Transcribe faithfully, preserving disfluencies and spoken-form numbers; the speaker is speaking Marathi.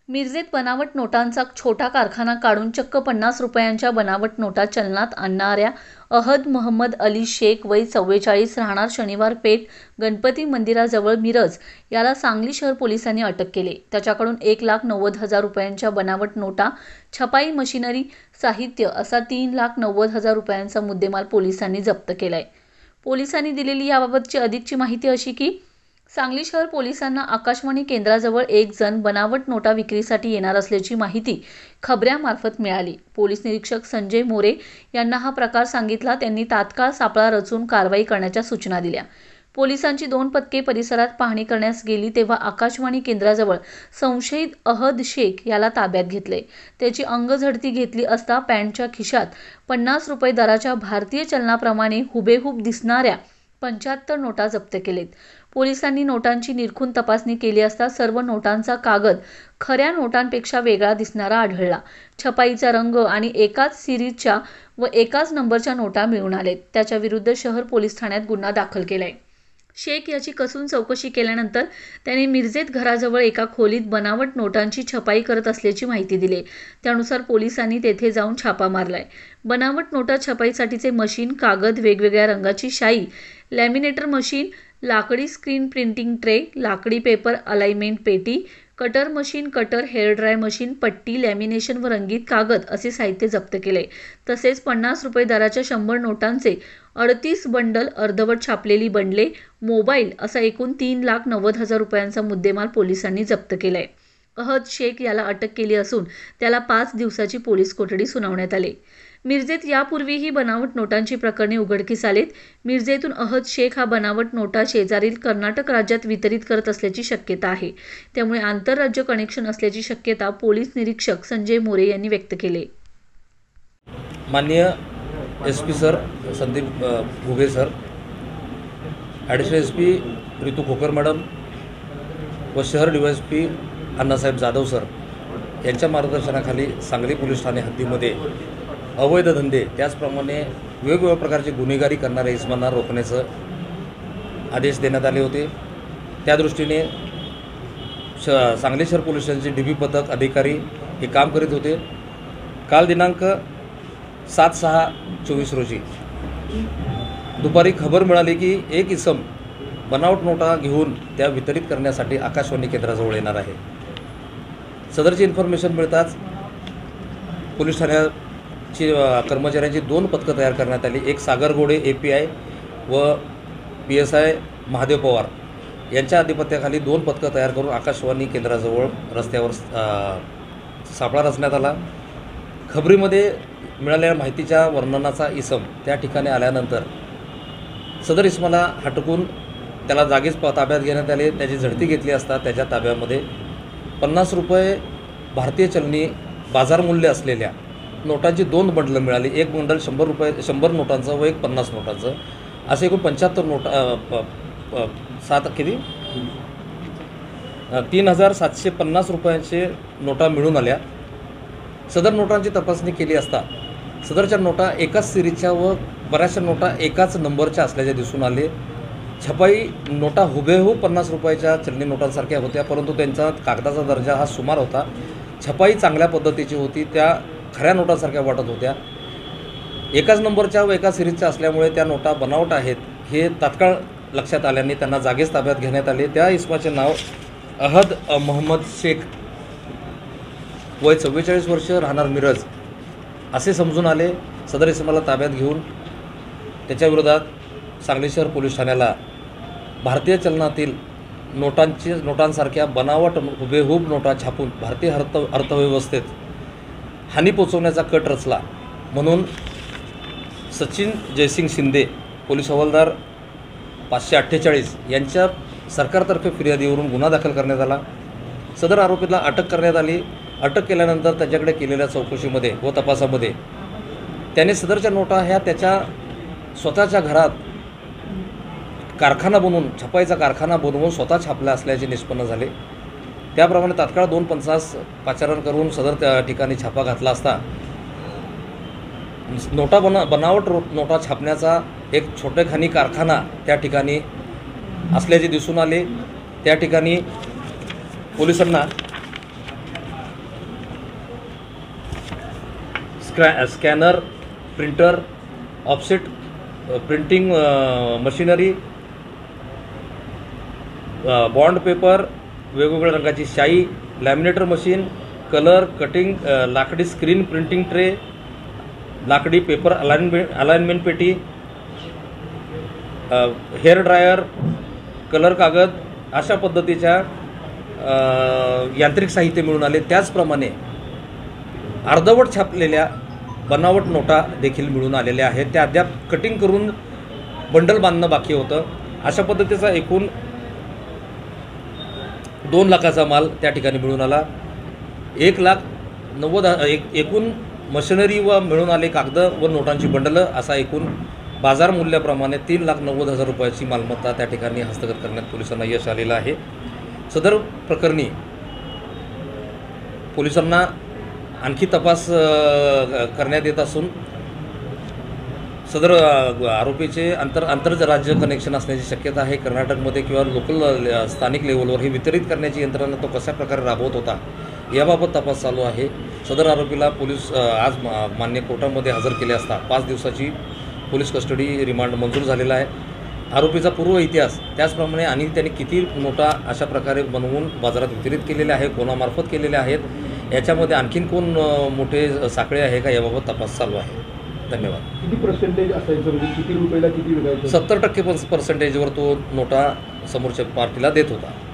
मिरजेत बनावट नोटांचा छोटा कारखाना काढून चक्क पन्नास रुपयांच्या बनावट नोटा चलनात आणणाऱ्या अहद मोहम्मद अली शेख वय चव्वेचाळीस राहणार शनिवार पेठ गणपती मंदिराजवळ मिरज याला सांगली शहर पोलिसांनी अटक केले। त्याच्याकडून एक लाख नव्वद हजार रुपयांच्या बनावट नोटा, छपाई मशिनरी, साहित्य असा तीन लाख नव्वद हजार रुपयांचा मुद्देमाल पोलिसांनी जप्त केलाय। पोलिसांनी दिलेली याबाबतची अधिकची माहिती अशी की सांगली शहर पोलिसांना आकाशवाणी केंद्राजवळ एक जण बनावट नोटा विक्रीसाठी येणार असल्याची माहिती खबऱ्यामार्फत मिळाली। पोलीस निरीक्षक संजय मोरे यांना हा प्रकार सांगितला। त्यांनी तात्काळ सापळा रचून कारवाई करण्याच्या सूचना दिल्या। पोलिसांची दोन पथके परिसरात पाहणी करण्यास गेली तेव्हा आकाशवाणी केंद्राजवळ संशयित अहद शेख याला ताब्यात घेतले। त्याची अंगझडती घेतली असता पॅन्टच्या खिशात पन्नास रुपये दराच्या भारतीय चलनाप्रमाणे हुबेहूब दिसणाऱ्या पंच्याहत्तर नोटा जप्त केलेत। पोलिसांनी नोटांची निरखून तपासणी केली असता सर्व नोटांचा कागद खऱ्या नोटांपेक्षा वेगळा दिसणारा आढळला। छपाईचा रंग आणि एकाच सिरीजच्या व एकाच नंबरच्या नोटा मिळून आलेत। त्याच्या विरुद्ध शहर पोलीस ठाण्यात गुन्हा दाखल केलाय। शेख याची कसून चौकशी केल्यानंतर त्याने मिरजेत घराजवळ एका खोलीत बनावट नोटांची छपाई करत असल्याची माहिती दिली। त्यानुसार पोलिसांनी तेथे जाऊन छापा मारलाय। बनावट नोटा छपाईसाठीचे मशीन, कागद, वेगवेगळ्या रंगाची शाई, लॅमिनेटर मशीन, लाकडी स्क्रीन प्रिंटिंग ट्रे, लाकडी पेपर अलाइनमेंट पेटी, cutter machine, cutter, hair dry machine, पट्टी, लॅमिनेशन व रंगीत कागद असे साहित्य जप्त केले। तसेच पन्नास रुपये दराच्या शंभर नोटांचे अडतीस बंडल, अर्धवट छापलेली बंडले, मोबाईल असा एकूण तीन लाख नव्वद हजार रुपयांचा मुद्देमाल पोलिसांनी जप्त केलाय। अहद शेख याला अटक केली असून त्याला पाच दिवसाची पोलीस कोठडी सुनावण्यात आली। मिरजेत यापूर्वीही बनावट नोटांची प्रकरणे उघडकीस आलेत। मिरजेतून अहद शेख हा बनावट नोटा शेजारील कर्नाटक राज्यात वितरित करत असल्याची शक्यता आहे। त्यामुळे आंतरराज्य कनेक्शन असल्याची शक्यता पोलीस निरीक्षक संजय मोरे यांनी व्यक्त केली। माननीय S P sir Sandeep Ghuge sir, additional S P Ritu Khokar madam व शहर D Y S P Annasaheb Jadhav sir यांच्या मार्गदर्शनाखाली सांगली पोलीस ठाणे हद्दीमध्ये अवैध धंदे त्याचप्रमाणे वेगवेगळ्या प्रकारचे गुन्हेगारी करणाऱ्या इसमांना रोखण्याचं आदेश देण्यात आले होते। त्या दृष्टीने श सांगली शहर पोलीस स्टेशनचे डी बी पथक अधिकारी हे काम करीत होते। काल दिनांक सात सहा चोवीस रोजी दुपारी खबर मिळाली की एक इसम बनावट नोटा घेऊन त्या वितरित करण्यासाठी आकाशवाणी केंद्राजवळ येणार आहे। सदरची इन्फॉर्मेशन मिळताच पोलीस ठाण्याची कर्मचाऱ्यांची दोन पथकं तयार करण्यात आली। एक Sagar Gode A P I व P S I Mahadev Pawar यांच्या आधिपत्याखाली दोन पथकं तयार करून आकाशवाणी केंद्राजवळ रस्त्यावर सापळा रचण्यात आला। खबरीमध्ये मिळालेल्या माहितीच्या वर्णनाचा इसम त्या ठिकाणी आल्यानंतर सदर इसमाला हटकून त्याला जागीच ताब्यात घेण्यात आले। त्याची झडती घेतली असता त्याच्या ताब्यामध्ये पन्नास रुपये भारतीय चलनी बाजार मूल्य असलेल्या नोटांची दोन बंडलं मिळाली। एक बंडल शंभर रुपये शंभर नोटांचं व एक पन्नास नोटांचं असे एकूण पंच्याहत्तर नोटा सात किती तीन हजार सातशे पन्नास रुपयांचे नोटा मिळून आल्या। सदर नोटांची तपासणी केली असता सदरच्या नोटा एकाच सिरीजच्या व बऱ्याचशा नोटा एकाच नंबरच्या असल्याचे दिसून आले। छपाई नोटा हुबेहूब पन्नास रुपयाच्या चलनी नोटांसारख्या होत्या, परंतु त्यांचा कागदाचा दर्जा हा सुमार होता। छपाई चांगल्या पद्धतीची होती, त्या खऱ्या नोटांसारख्या वाटत होत्या। एकाच नंबरच्या व एका सिरीजच्या असल्यामुळे त्या नोटा बनावट आहेत हे तात्काळ लक्षात आल्याने त्यांना जागीच ताब्यात घेण्यात आले। त्या इसमाचे नाव अहद मोहम्मद शेख वय चव्वेचाळीस वर्ष राहणार मिरज असे समजून आले। सदर इसमाला ताब्यात घेऊन त्याच्याविरोधात सांगली शहर पोलीस ठाण्याला भारतीय चलनातील नोटांची नोटांसारख्या बनावट हुबेहूब नोटा छापून भारतीय अर्थ अर्थव्यवस्थेत हानी पोचवण्याचा कट रचला म्हणून सचिन जयसिंग शिंदे पोलीस हवालदार पाचशे अठ्ठेचाळीस यांच्या सरकारतर्फे फिर्यादीवरून गुन्हा दाखल करण्यात आला। सदर आरोपीला अटक करण्यात आली। अटक केल्यानंतर त्याच्याकडे केलेल्या चौकशीमध्ये व तपासामध्ये त्याने सदरच्या नोटा ह्या त्याच्या स्वतःच्या घरात कारखाना बनवून छपाईचा कारखाना बनवून स्वतः छापल्या असल्याचे निष्पन्न झाले। त्याप्रमाणे तात्काळ दोन पंचास पाचारण करून सदर त्या ठिकाणी छापा घातला असता नोटा बना बनावट नोटा छापण्याचा एक छोटेखानी कारखाना त्या ठिकाणी असल्याचे दिसून आले। त्या ठिकाणी पोलिसांना स्क्रॅ scanner, printer, offset printing machinery, bond paper, वेगवेगळ्या रंगाची शाई, लॅमिनेटर मशीन, कलर, कटिंग, लाकडी स्क्रीन प्रिंटिंग ट्रे, लाकडी पेपर अलाइनमेंट अलाइनमेंट पेटी, हेअर ड्रायर, कलर कागद अशा पद्धतीच्या यांत्रिक साहित्य मिळून आले. त्याचप्रमाणे अर्धवट छापलेल्या बनावट नोटा देखील मिळून आलेल्या आहेत. त्या अद्याप कटिंग करून बंडल बांधणं बाकी होतं. अशा पद्धतीचा एकूण दोन लाखाचा माल त्या ठिकाणी मिळून आला. एक लाख नव्वद एक एकूण मशिनरी व मिळून आले कागद व नोटांची बंडलं असा एकूण बाजार मूल्याप्रमाणे तीन लाख नव्वद हजार रुपयाची मालमत्ता त्या ठिकाणी हस्तगत करण्यात पोलिसांना यश आलेलं आहे. सदर प्रकरणी पोलिसांना आणखी तपास करण्यात येत असून सदर आरोपीचे आंतर आंतरराज्य कनेक्शन असण्याची शक्यता आहे. कर्नाटकमध्ये किंवा लोकल स्थानिक लेवलवर हे वितरित करण्याची यंत्रणा तो कशा प्रकारे राबवत होता याबाबत तपास चालू आहे. सदर आरोपीला पोलीस आज मान्य कोर्टामध्ये हजर केले असता पाच दिवसाची पोलीस कस्टडी रिमांड मंजूर झालेला आहे. आरोपीचा पूर्व इतिहास त्याचप्रमाणे आणि त्यांनी किती नोटा अशा प्रकारे बनवून बाजारात वितरित केलेल्या आहे, कोणामार्फत केलेल्या आहेत, याच्यामध्ये आणखीन कोण मोठे साखळे आहे का याबाबत तपास चालू आहे. धन्यवाद. किती पर्सेंटेज असायचं, म्हणजे किती रुपयाला किती विकायचं? सत्तर टक्के पर्सेंटेजवर तो नोटा समोरच्या पार्टीला देत होता.